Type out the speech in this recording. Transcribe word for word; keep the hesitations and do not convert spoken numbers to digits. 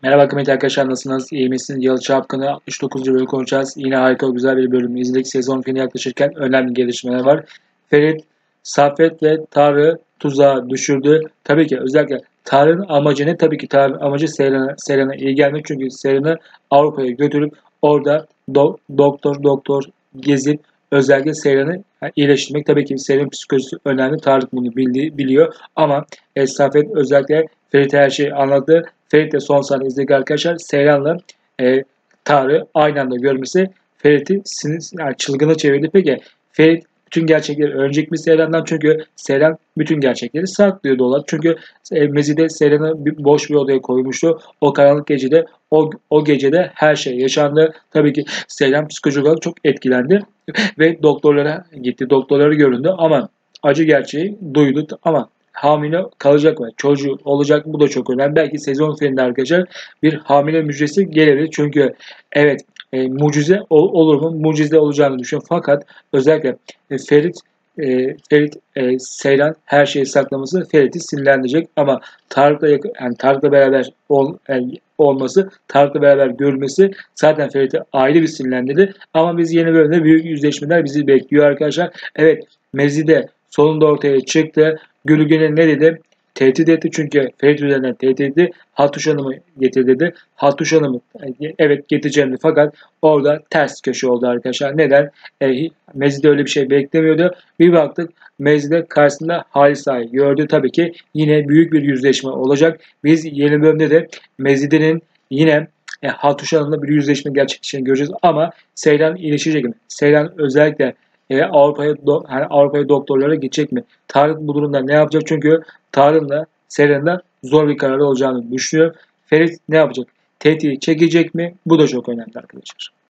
Merhaba kıymetli arkadaşlar, nasılsınız? İyi misiniz? Yalı Çapkın'ı altmış dokuzuncu bölüm konuşacağız. Yine harika güzel bir bölüm izledik. Sezon finaline yaklaşırken önemli gelişmeler var. Ferit, Saffet ve Tarık'ı tuzağa düşürdü. Tabii ki özellikle Tarık'ın amacı ne? Tabii ki Tarık'ın amacı Seyran'a Seyran'a iyi gelmek. Çünkü Seyran'ı Avrupa'ya götürüp orada do- doktor doktor gezip özellikle Seyran'ı iyileştirmek. Tabii ki Seyran'ın psikolojisi önemli. Tarık bunu bildi, biliyor. Ama e, Saffet özellikle Ferit her şeyi anladı. Ferit de son sahne izledik arkadaşlar. Seyran'la e, Tarık'ı aynı anda görmesi Ferit'i sinir, yani çılgına çevirdi. Peki Ferit bütün gerçekleri öğrenecek mi Seyran'dan? Çünkü Seyran bütün gerçekleri saklıyor dolar. Çünkü e, Mezide Seyran'ı bir, boş bir odaya koymuştu. O karanlık gecede o, o gecede her şey yaşandı. Tabii ki Seyran psikolojik olarak çok etkilendi ve doktorlara gitti. Doktorları göründü ama acı gerçeği duydu ama hamile kalacak mı? Çocuğu olacak mı? Bu da çok önemli. Belki sezon finalinde arkadaşlar bir hamile müjdesi gelebilir. Çünkü evet e, mucize ol, olur mu? Mucize olacağını düşünüyorum. Fakat özellikle e, Ferit e, Ferit e, Seyran her şeyi saklaması Ferit'i sinirlendirecek ama Tarık'la yani Tarık'la beraber ol, yani olması, Tarık'la beraber görülmesi zaten Ferit'i ayrı bir sinirlendirdi. Ama biz yeni bölümde büyük yüzleşmeler bizi bekliyor arkadaşlar. Evet, Mezide sonunda ortaya çıktı. Gülgün'e ne dedi? Tehdit etti çünkü Ferit üzerinden tehdit etti. Hatuş Hanım'ı getir dedi. Hatuş Hanım'ı evet getireceğim dedi. Fakat orada ters köşe oldu arkadaşlar. Neden? E, Mezide öyle bir şey beklemiyordu. Bir baktık Mezide karşısında Halis Ağa'yı gördü. Tabii ki yine büyük bir yüzleşme olacak. Biz yeni bölümde de Mezide'nin yine e, Hatuş Hanım'la bir yüzleşme gerçekleşeceğini göreceğiz. Ama Seyran iyileşecek mi? Seyran özellikle e, Avrupa'ya do, yani Avrupa'ya doktorlara gidecek mi? Tarık bu durumda ne yapacak? Çünkü Tarık'ın da Seren'in de zor bir karar olacağını düşünüyor. Ferit ne yapacak? Tetiği çekecek mi? Bu da çok önemli arkadaşlar.